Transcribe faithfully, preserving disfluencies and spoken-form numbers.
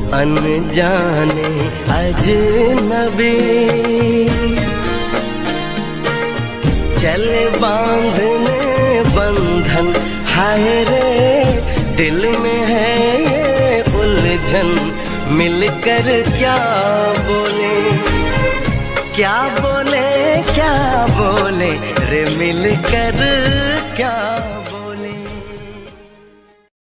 अनजाने अजनबी, चले बांधने बंधन, हाय रे दिल में है ये उलझन, मिलकर क्या बोले, क्या बोले क्या बोले रे, मिलकर क्या बोले।